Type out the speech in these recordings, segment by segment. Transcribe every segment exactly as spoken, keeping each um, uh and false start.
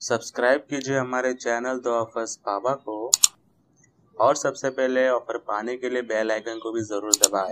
Subscribe कीजिए हमारे channel the offers पापा को और सबसे पहले ऑफर पाने के लिए बेल आइकन को भी जरूर दबाएं।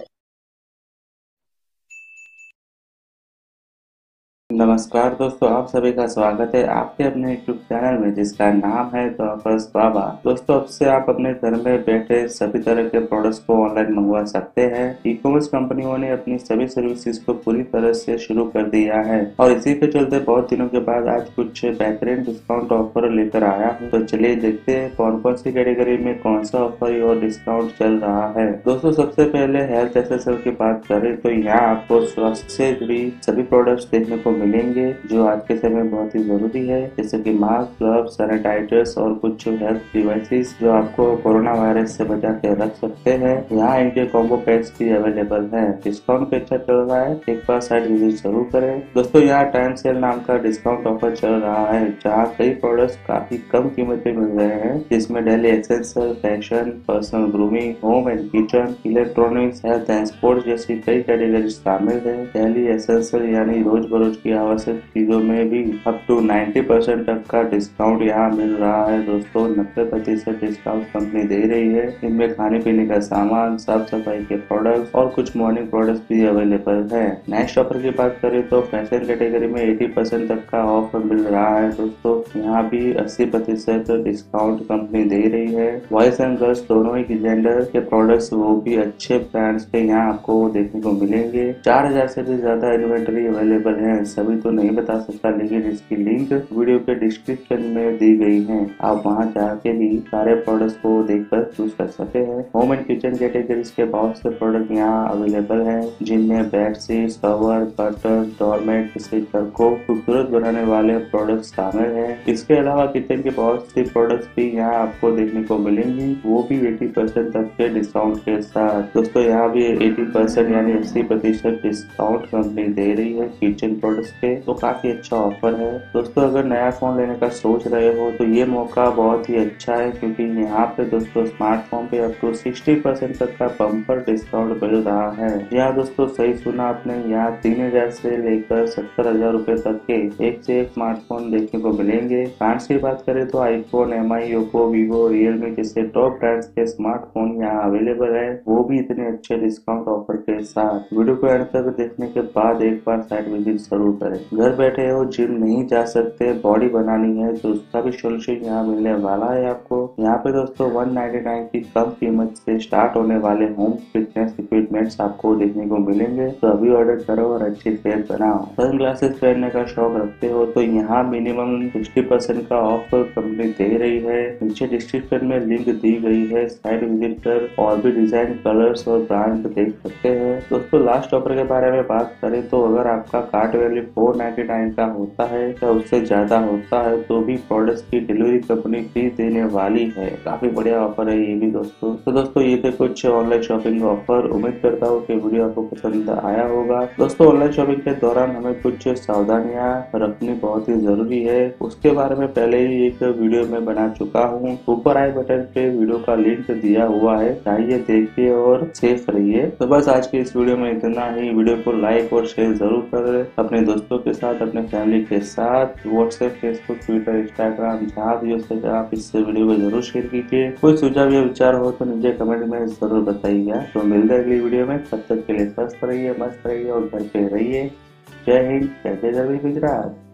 नमस्कार दोस्तों, आप सभी का स्वागत है आपके अपने यूट्यूब चैनल में जिसका नाम है द ऑफर्स बाबा। दोस्तों, अब से आप अपने घर में बैठे सभी तरह के प्रोडक्ट्स को ऑनलाइन मंगवा सकते हैं। ई कॉमर्स कंपनियों ने अपनी सभी सर्विसेज को पूरी तरह से शुरू कर दिया है और इसी के चलते बहुत दिनों के बाद आज कुछ बेहतरीन डिस्काउंट ऑफर लेकर आया हूँ। तो चलिए देखते हैं कौन कौन सी कैटेगरी में कौन सा ऑफर और डिस्काउंट चल रहा है। दोस्तों, सबसे पहले हेल्थ एसेसरी की बात करें तो यहाँ आपको स्वास्थ्य से जुड़ी सभी प्रोडक्ट्स देखने को मिलेंगे जो आज के समय में बहुत ही जरूरी है, जैसे कि मास्क, ग्लव्स, सैनिटाइजर्स और कुछ हेल्थ डिवाइसेस जो आपको कोरोना वायरस से बचा के रख सकते हैं। यहाँ इनके कॉम्बो पैक्स भी अवेलेबल है। डिस्काउंट भी अच्छा चल रहा है, एक बार साइट विजिट जरूर करें। दोस्तों, यहाँ टाइम सेल नाम का डिस्काउंट ऑफर चल रहा है जहाँ कई प्रोडक्ट्स काफी कम कीमत पे मिल रहे हैं, जिसमें daily essential, fashion, personal grooming, home and kitchen, electronics, health and sports जैसी कई कैटेगरी शामिल है। डेली एसेंशियल यानी रोज बरोज की आवश्यक चीजों में भी अप टू नब्बे परसेंट तक का डिस्काउंट यहाँ मिल रहा है। दोस्तों, नब्बे प्रतिशत डिस्काउंट कंपनी दे रही है। इनमें खाने पीने का सामान, साफ सफाई के प्रोडक्ट्स और कुछ मॉर्निंग प्रोडक्ट्स भी अवेलेबल है। नेक्स्ट ऑफर की बात करें तो फैशन कैटेगरी में अस्सी परसेंट तक का ऑफर मिल रहा है। दोस्तों, यहाँ भी अस्सी प्रतिशत डिस्काउंट कंपनी दे रही है। बॉयज एंड गर्ल्स दोनों ही जेंडर के प्रोडक्ट्स वो भी अच्छे ब्रांड्स के यहाँ आपको देखने को मिलेंगे। चार हजार से भी ज्यादा इन्वेंटरी अवेलेबल है। सभी तो नहीं बता सकता, लेकिन इसकी लिंक वीडियो के डिस्क्रिप्शन में दी गई है। आप वहां जाके भी सारे प्रोडक्ट्स को देखकर चूज कर सकते हैं। होम एंड किचन कैटेगरीज के बहुत से प्रोडक्ट यहाँ अवेलेबल हैं, जिनमें बेडशीट, कवर, कर्टन, डोरमेट जैसे घर को खूबसूरत बनाने वाले प्रोडक्ट शामिल हैं। इसके अलावा किचन के बहुत से प्रोडक्ट्स भी यहाँ आपको देखने को मिलेंगी, वो भी अस्सी परसेंट तक के डिस्काउंट के साथ। दोस्तों, यहाँ भी अस्सी परसेंट यानी अस्सी प्रतिशत डिस्काउंट कंपनी दे रही है किचन प्रोडक्ट्स पे, तो काफी अच्छा ऑफर है। दोस्तों, अगर नया फोन लेने का सोच रहे हो तो ये मौका बहुत ही अच्छा है, क्योंकि यहाँ पे दोस्तों स्मार्टफोन पे अप टू साठ परसेंट तक का बम्पर डिस्काउंट मिल रहा है। यहाँ दोस्तों सही सुना आपने, यहाँ तीन हजार से लेकर सत्तर हजार रूपए तक के एक से एक स्मार्टफोन देखने को मिलेंगे। ब्रांड्स की बात करें तो iPhone, M I, Oppo, Vivo, Realme जैसे टॉप ब्रांड्स के स्मार्टफोन यहाँ अवेलेबल है, वो भी इतने अच्छे डिस्काउंट ऑफर के साथ। वीडियो को एंड तक देखने के बाद एक बार साइट विजिट जरूर करें। घर बैठे हो, जिम नहीं जा सकते, बॉडी बनानी है तो उसका भी सोल्यूशन यहाँ मिलने वाला है आपको। यहाँ पे दोस्तों एक सौ निन्यानवे की कम कीमत से स्टार्ट होने वाले होम फिटनेस इक्विपमेंट्स आपको देखने को मिलेंगे, तो अभी ऑर्डर करो और अच्छी सेहत बनाओ। सन ग्लासेस पहनने का शौक रखते हो तो यहाँ मिनिमम साठ परसेंट का ऑफर कंपनी दे रही है। नीचे डिस्क्रिप्शन में लिंक दी गई है, साइट विजिट कर और भी डिजाइन, कलर्स और ब्रांड देख सकते हैं। दोस्तों, लास्ट ऑफर के बारे में बात करें तो अगर आपका कार्ट वैल्यू चार सौ निन्यानवे का होता है या उससे ज्यादा होता है तो भी प्रोडक्ट्स की डिलीवरी कंपनी फ्री देने वाली है। काफी बढ़िया ऑफर है ये भी दोस्तों। तो दोस्तों, ये थे कुछ ऑनलाइन शॉपिंग ऑफर। उम्मीद करता हूँ कि वीडियो आपको पसंद आया होगा। दोस्तों, ऑनलाइन शॉपिंग के दौरान हमें कुछ सावधानियां रखनी बहुत ही जरूरी है, उसके बारे में पहले ही एक वीडियो में बना चुका हूँ। ऊपर आई बटन पे वीडियो का लिंक दिया हुआ है, चाहिए देखिए और सेफ रहिए। तो बस आज की इस वीडियो में इतना ही। वीडियो को लाइक और शेयर जरूर करें अपने दोस्तों के साथ, अपने फैमिली के साथ, व्हाट्सएप, फेसबुक, ट्विटर, इंस्टाग्राम जहाँ भी हो सके आप इस वीडियो को जरूर शेयर कीजिए। कोई सुझाव या विचार हो तो नीचे कमेंट में जरूर बताइएगा। तो मिलते हैं अगली वीडियो में, तब तक के लिए स्वस्थ रहिए, मस्त रहिए और घर पे रहिए। जय हिंद, जय जय गुजरात।